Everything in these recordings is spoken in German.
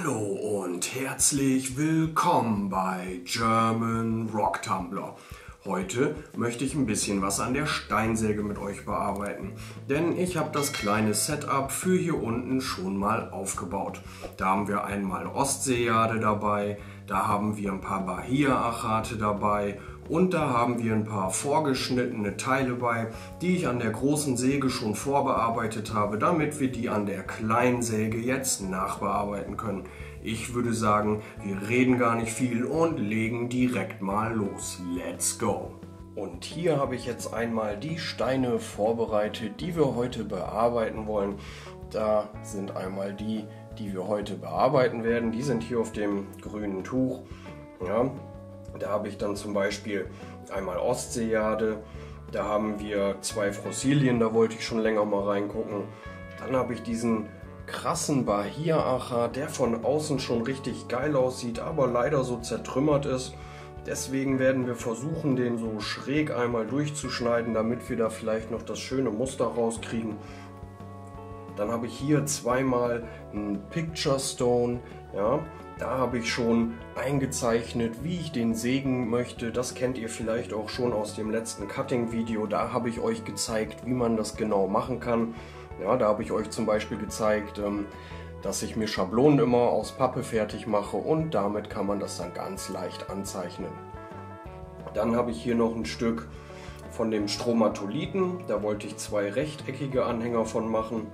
Hallo und herzlich willkommen bei German Rock Tumbler. Heute möchte ich ein bisschen was an der Steinsäge mit euch bearbeiten, denn ich habe das kleine Setup für hier unten schon mal aufgebaut. Da haben wir einmal Ostseejade dabei, da haben wir ein paar Bahia-Achate dabei und da haben wir ein paar vorgeschnittene Teile bei, die ich an der großen Säge schon vorbearbeitet habe, damit wir die an der kleinen Säge jetzt nachbearbeiten können. Ich würde sagen, wir reden gar nicht viel und legen direkt mal los. Let's go! Und hier habe ich jetzt einmal die Steine vorbereitet, die wir heute bearbeiten wollen. Da sind einmal die wir heute bearbeiten werden. Die sind hier auf dem grünen Tuch. Ja, da habe ich dann zum Beispiel einmal Ostseejade. Da haben wir zwei Fossilien, da wollte ich schon länger mal reingucken. Dann habe ich diesen krassen Bahia-Achat, der von außen schon richtig geil aussieht, aber leider so zertrümmert ist. Deswegen werden wir versuchen, den so schräg einmal durchzuschneiden, damit wir da vielleicht noch das schöne Muster rauskriegen. Dann habe ich hier zweimal einen Picture Stone. Ja, da habe ich schon eingezeichnet, wie ich den sägen möchte. Das kennt ihr vielleicht auch schon aus dem letzten Cutting-Video. Da habe ich euch gezeigt, wie man das genau machen kann. Ja, da habe ich euch zum Beispiel gezeigt, dass ich mir Schablonen immer aus Pappe fertig mache und damit kann man das dann ganz leicht anzeichnen. Dann habe ich hier noch ein Stück von dem Stromatolithen. Da wollte ich zwei rechteckige Anhänger von machen.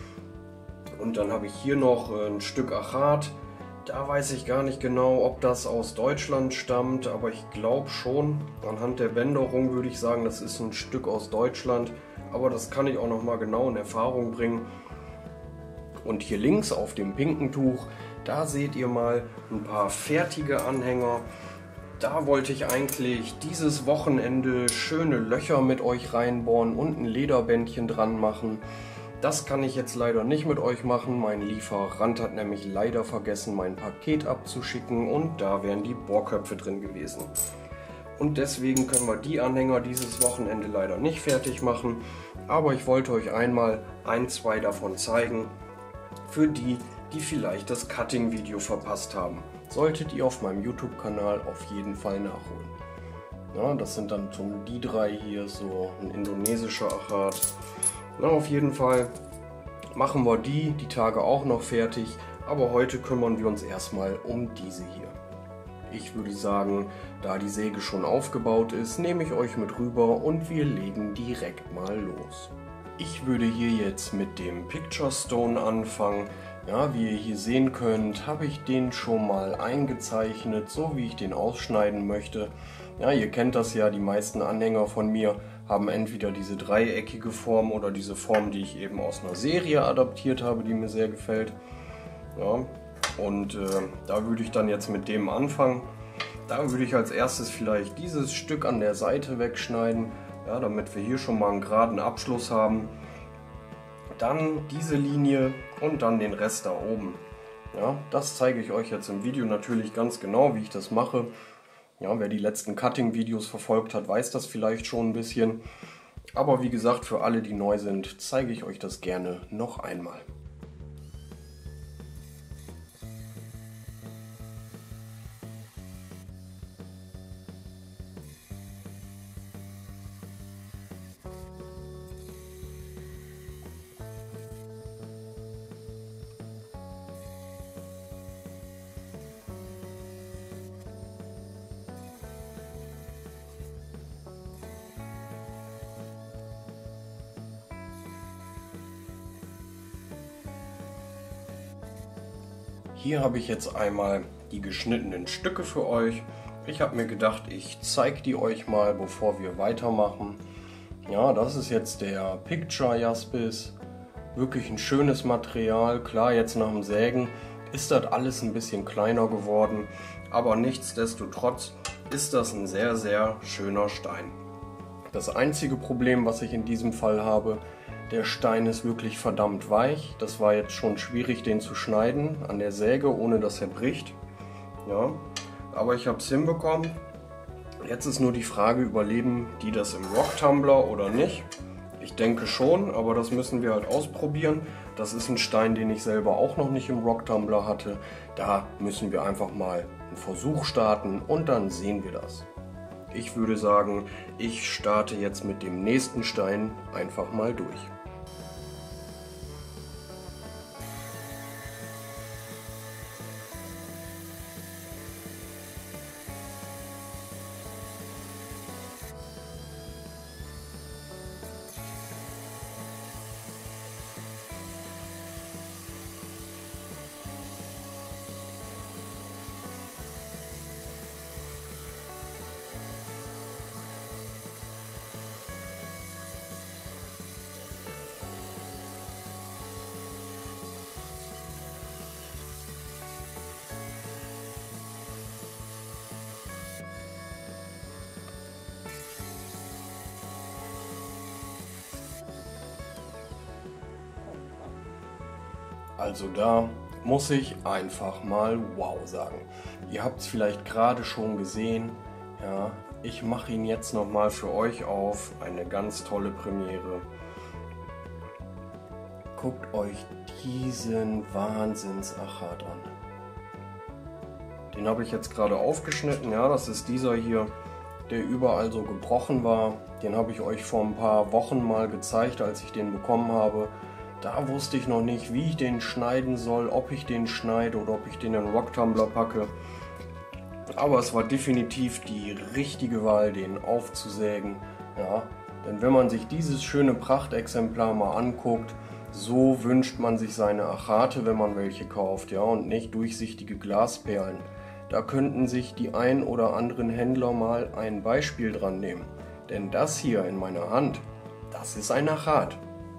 Und dann habe ich hier noch ein Stück Achat. Da weiß ich gar nicht genau, ob das aus Deutschland stammt, aber ich glaube schon. Anhand der Bänderung würde ich sagen, das ist ein Stück aus Deutschland. Aber das kann ich auch noch mal genau in Erfahrung bringen. Und hier links auf dem pinken Tuch, da seht ihr mal ein paar fertige Anhänger. Da wollte ich eigentlich dieses Wochenende schöne Löcher mit euch reinbohren und ein Lederbändchen dran machen. Das kann ich jetzt leider nicht mit euch machen. Mein Lieferant hat nämlich leider vergessen, mein Paket abzuschicken und da wären die Bohrköpfe drin gewesen. Und deswegen können wir die Anhänger dieses Wochenende leider nicht fertig machen. Aber ich wollte euch einmal zwei davon zeigen, für die vielleicht das Cutting-Video verpasst haben. Solltet ihr auf meinem YouTube-Kanal auf jeden Fall nachholen. Ja, das sind dann die drei hier, so ein indonesischer Achat. Na, auf jeden Fall machen wir die Tage auch noch fertig, aber heute kümmern wir uns erstmal um diese hier. Ich würde sagen, da die Säge schon aufgebaut ist, nehme ich euch mit rüber und wir legen direkt mal los. Ich würde hier jetzt mit dem Picture Stone anfangen. Ja, wie ihr hier sehen könnt, habe ich den schon mal eingezeichnet, so wie ich den ausschneiden möchte. Ja, ihr kennt das ja, die meisten Anhänger von mir haben entweder diese dreieckige Form oder diese Form, die ich eben aus einer Serie adaptiert habe, die mir sehr gefällt. Ja, und da würde ich dann jetzt mit dem anfangen. Da würde ich als erstes vielleicht dieses Stück an der Seite wegschneiden, ja, damit wir hier schon mal einen geraden Abschluss haben. Dann diese Linie und dann den Rest da oben. Ja, das zeige ich euch jetzt im Video natürlich ganz genau, wie ich das mache. Ja, wer die letzten Cutting-Videos verfolgt hat, weiß das vielleicht schon ein bisschen. Aber wie gesagt, für alle, die neu sind, zeige ich euch das gerne noch einmal. Hier habe ich jetzt einmal die geschnittenen Stücke für euch. Ich habe mir gedacht, ich zeige die euch mal, bevor wir weitermachen. Ja, das ist jetzt der Picture Jaspis. Wirklich ein schönes Material. Klar, jetzt nach dem Sägen ist das alles ein bisschen kleiner geworden. Aber nichtsdestotrotz ist das ein sehr, sehr schöner Stein. Das einzige Problem, was ich in diesem Fall habe, der Stein ist wirklich verdammt weich. Das war jetzt schon schwierig, den zu schneiden an der Säge, ohne dass er bricht. Ja, aber ich habe es hinbekommen. Jetzt ist nur die Frage, überleben die das im Rock Tumbler oder nicht? Ich denke schon, aber das müssen wir halt ausprobieren. das ist ein Stein, den ich selber auch noch nicht im Rocktumbler hatte. Da müssen wir einfach mal einen Versuch starten und dann sehen wir das. Ich würde sagen, ich starte jetzt mit dem nächsten Stein einfach mal durch. Also da muss ich einfach mal wow sagen. Ihr habt es vielleicht gerade schon gesehen. Ja, ich mache ihn jetzt nochmal für euch auf. Eine ganz tolle Premiere. Guckt euch diesen Wahnsinnsachat an. Den habe ich jetzt gerade aufgeschnitten. Ja, das ist dieser hier, der überall so gebrochen war. Den habe ich euch vor ein paar Wochen mal gezeigt, als ich den bekommen habe. Da wusste ich noch nicht, wie ich den schneiden soll, ob ich den schneide oder ob ich den in den Rocktumbler packe. Aber es war definitiv die richtige Wahl, den aufzusägen. Ja, denn wenn man sich dieses schöne Prachtexemplar mal anguckt, so wünscht man sich seine Achate, wenn man welche kauft, ja, und nicht durchsichtige Glasperlen. Da könnten sich die ein oder anderen Händler mal ein Beispiel dran nehmen. Denn das hier in meiner Hand, das ist ein Achat.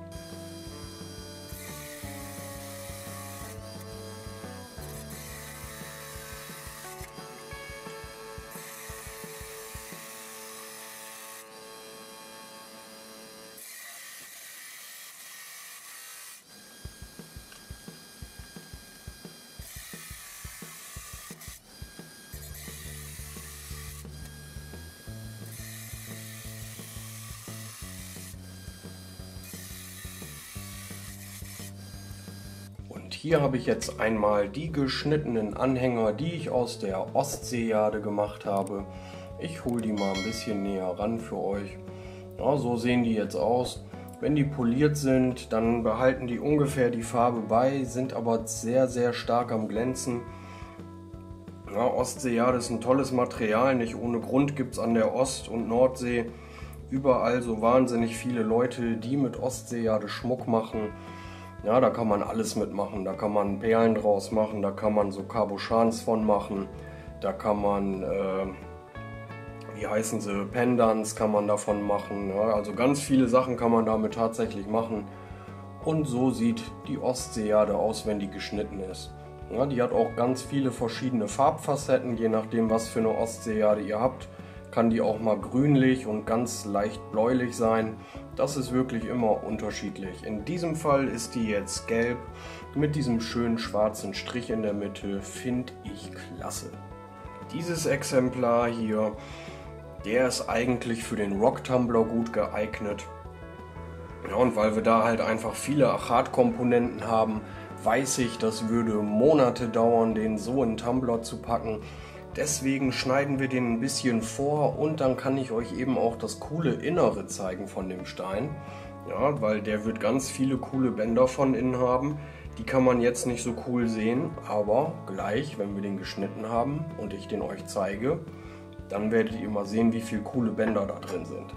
Und hier habe ich jetzt einmal die geschnittenen Anhänger, die ich aus der Ostseejade gemacht habe. Ich hole die mal ein bisschen näher ran für euch. Ja, so sehen die jetzt aus. Wenn die poliert sind, dann behalten die ungefähr die Farbe bei, sind aber sehr, sehr stark am Glänzen. Ja, Ostseejade ist ein tolles Material, nicht ohne Grund gibt es an der Ost- und Nordsee überall so wahnsinnig viele Leute, die mit Ostseejade Schmuck machen. Ja, da kann man alles mitmachen, da kann man Perlen draus machen, da kann man so Cabochons von machen, da kann man, wie heißen sie, Pendants kann man davon machen, ja, also ganz viele Sachen kann man damit tatsächlich machen. Und so sieht die Ostseejade aus, wenn die geschnitten ist. Ja, die hat auch ganz viele verschiedene Farbfacetten, je nachdem was für eine Ostseejade ihr habt. Kann die auch mal grünlich und ganz leicht bläulich sein. Das ist wirklich immer unterschiedlich. In diesem Fall ist die jetzt gelb mit diesem schönen schwarzen Strich in der Mitte. Finde ich klasse. Dieses Exemplar hier, der ist eigentlich für den Rocktumbler gut geeignet. Ja, und weil wir da halt einfach viele Achatkomponenten haben, weiß ich, das würde Monate dauern, den so in den Tumbler zu packen. Deswegen schneiden wir den ein bisschen vor und dann kann ich euch eben auch das coole Innere zeigen von dem Stein. Ja, weil der wird ganz viele coole Bänder von innen haben. Die kann man jetzt nicht so cool sehen, aber gleich, wenn wir den geschnitten haben und ich den euch zeige, dann werdet ihr mal sehen, wie viele coole Bänder da drin sind.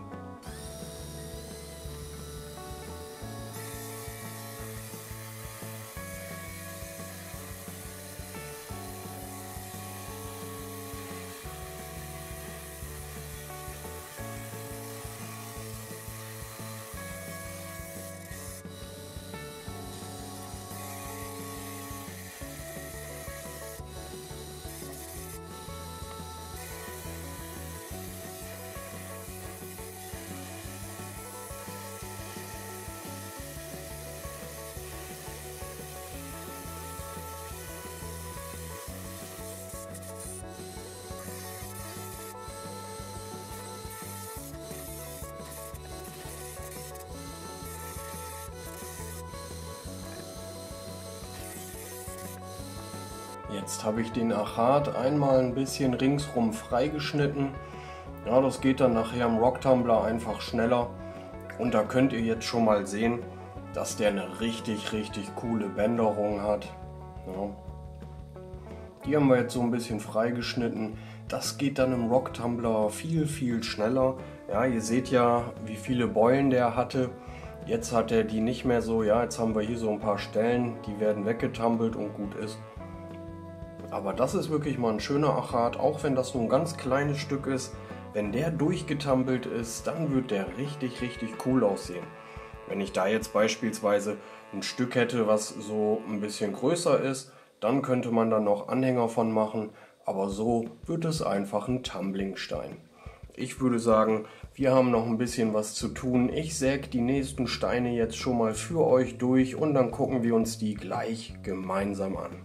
Jetzt habe ich den Achat einmal ein bisschen ringsrum freigeschnitten. Ja, das geht dann nachher im Rocktumbler einfach schneller. Und da könnt ihr jetzt schon mal sehen, dass der eine richtig coole Bänderung hat. Ja. Die haben wir jetzt so ein bisschen freigeschnitten. Das geht dann im Rocktumbler viel schneller. Ja, ihr seht ja, wie viele Beulen der hatte. Jetzt hat er die nicht mehr so. Ja, jetzt haben wir hier so ein paar Stellen, die werden weggetumbelt und gut ist. Aber das ist wirklich mal ein schöner Achat, auch wenn das nur ein ganz kleines Stück ist. Wenn der durchgetumbelt ist, dann wird der richtig cool aussehen. Wenn ich da jetzt beispielsweise ein Stück hätte, was so ein bisschen größer ist, dann könnte man da noch Anhänger von machen, aber so wird es einfach ein Tumblingstein. Ich würde sagen, wir haben noch ein bisschen was zu tun. Ich säge die nächsten Steine jetzt schon mal für euch durch und dann gucken wir uns die gleich gemeinsam an.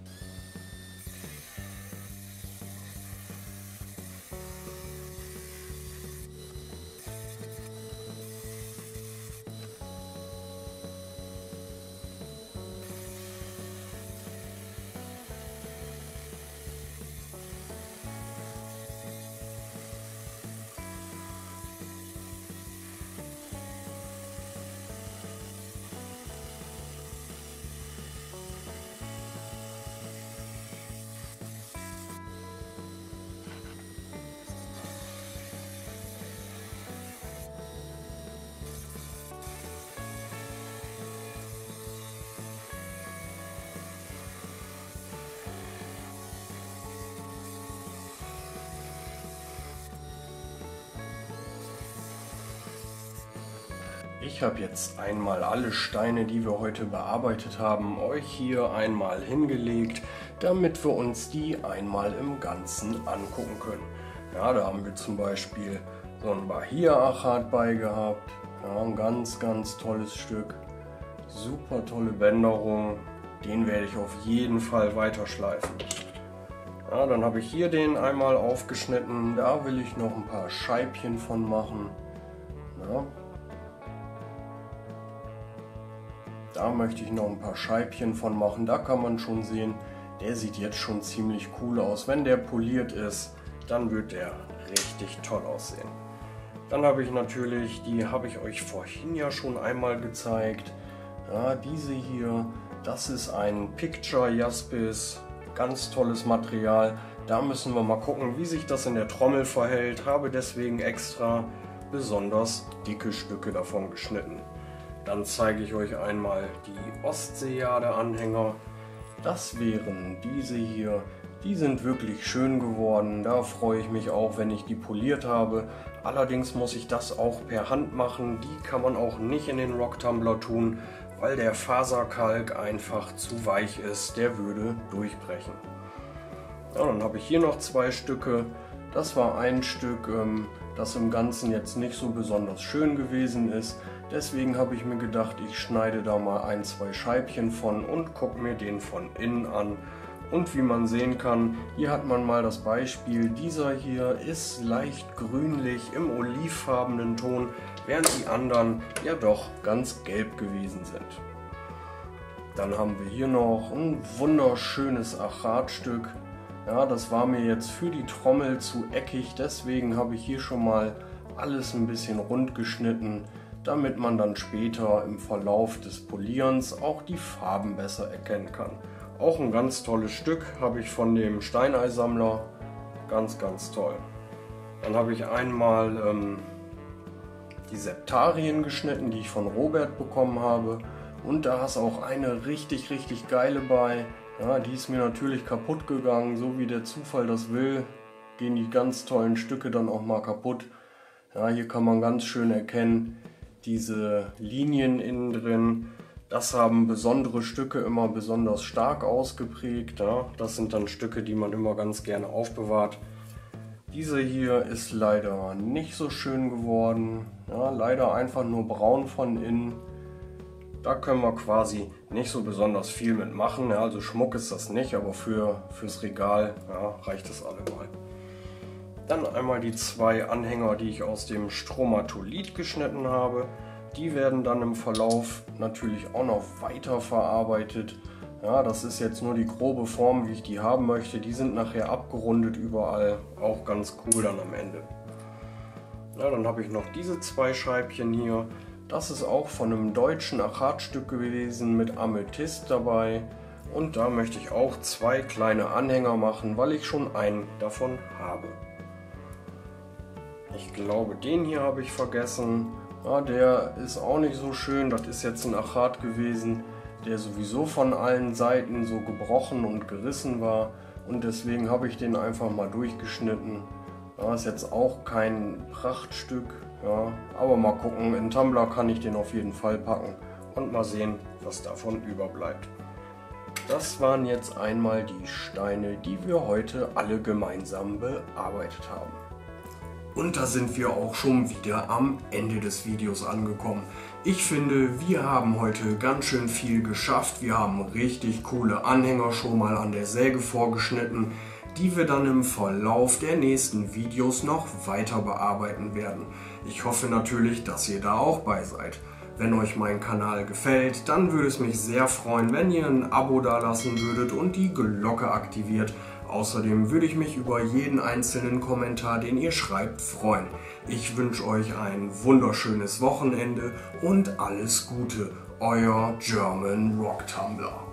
Ich habe jetzt einmal alle Steine, die wir heute bearbeitet haben, euch hier einmal hingelegt, damit wir uns die einmal im Ganzen angucken können. Ja, da haben wir zum Beispiel so ein Bahia-Achat bei gehabt. Ja, ein ganz tolles Stück. Super tolle Bänderung. Den werde ich auf jeden Fall weiterschleifen. Ja, dann habe ich hier den einmal aufgeschnitten. Da will ich noch ein paar Scheibchen von machen. Ja. Da möchte ich noch ein paar Scheibchen von machen. Da kann man schon sehen, der sieht jetzt schon ziemlich cool aus. Wenn der poliert ist, dann wird der richtig toll aussehen. Dann habe ich natürlich, die habe ich euch vorhin ja schon einmal gezeigt. Ja, diese hier, das ist ein Picture Jaspis, ganz tolles Material. Da müssen wir mal gucken, wie sich das in der Trommel verhält. Habe deswegen extra besonders dicke Stücke davon geschnitten. Dann zeige ich euch einmal die Ostseejade-Anhänger. Das wären diese hier. Die sind wirklich schön geworden. Da freue ich mich auch, wenn ich die poliert habe. Allerdings muss ich das auch per Hand machen. Die kann man auch nicht in den Rocktumbler tun, weil der Faserkalk einfach zu weich ist. Der würde durchbrechen. Ja, dann habe ich hier noch zwei Stücke. Das war ein Stück, das im Ganzen jetzt nicht so besonders schön gewesen ist. Deswegen habe ich mir gedacht, ich schneide da mal ein, zwei Scheibchen von und gucke mir den von innen an. Und wie man sehen kann, hier hat man mal das Beispiel, dieser hier ist leicht grünlich im olivfarbenen Ton, während die anderen ja doch ganz gelb gewesen sind. Dann haben wir hier noch ein wunderschönes Achatstück. Ja, das war mir jetzt für die Trommel zu eckig, deswegen habe ich hier schon mal alles ein bisschen rund geschnitten, damit man dann später im Verlauf des Polierens auch die Farben besser erkennen kann. Auch ein ganz tolles Stück habe ich von dem Steineisammler, ganz toll. Dann habe ich einmal die Septarien geschnitten, die ich von Robert bekommen habe, und da ist auch eine richtig geile bei. Ja, die ist mir natürlich kaputt gegangen, so wie der Zufall das will, gehen die ganz tollen Stücke dann auch mal kaputt. Ja, hier kann man ganz schön erkennen, diese Linien innen drin, das haben besondere Stücke immer besonders stark ausgeprägt. Ja, das sind dann Stücke, die man immer ganz gerne aufbewahrt. Diese hier ist leider nicht so schön geworden, ja, leider einfach nur braun von innen. Da können wir quasi nicht so besonders viel mit machen, ja, also Schmuck ist das nicht, aber fürs Regal ja, reicht das allemal. Dann einmal die zwei Anhänger, die ich aus dem Stromatolith geschnitten habe. Die werden dann im Verlauf natürlich auch noch weiter verarbeitet. Ja, das ist jetzt nur die grobe Form, wie ich die haben möchte. Die sind nachher abgerundet überall, auch ganz cool dann am Ende. Ja, dann habe ich noch diese 2 Scheibchen hier. Das ist auch von einem deutschen Achatstück gewesen mit Amethyst dabei. Und da möchte ich auch 2 kleine Anhänger machen, weil ich schon einen davon habe. Ich glaube, den hier habe ich vergessen. Ja, der ist auch nicht so schön. Das ist jetzt ein Achat gewesen, der sowieso von allen Seiten so gebrochen und gerissen war. Und deswegen habe ich den einfach mal durchgeschnitten. Ja, ist jetzt auch kein Prachtstück. Ja, aber mal gucken, in Tumbler kann ich den auf jeden Fall packen. Und mal sehen, was davon überbleibt. Das waren jetzt einmal die Steine, die wir heute alle gemeinsam bearbeitet haben. Und da sind wir auch schon wieder am Ende des Videos angekommen. Ich finde, wir haben heute ganz schön viel geschafft. Wir haben richtig coole Anhänger schon mal an der Säge vorgeschnitten, die wir dann im Verlauf der nächsten Videos noch weiter bearbeiten werden. Ich hoffe natürlich, dass ihr da auch bei seid. Wenn euch mein Kanal gefällt, dann würde es mich sehr freuen, wenn ihr ein Abo dalassen würdet und die Glocke aktiviert. Außerdem würde ich mich über jeden einzelnen Kommentar, den ihr schreibt, freuen. Ich wünsche euch ein wunderschönes Wochenende und alles Gute. Euer German Rock Tumbler.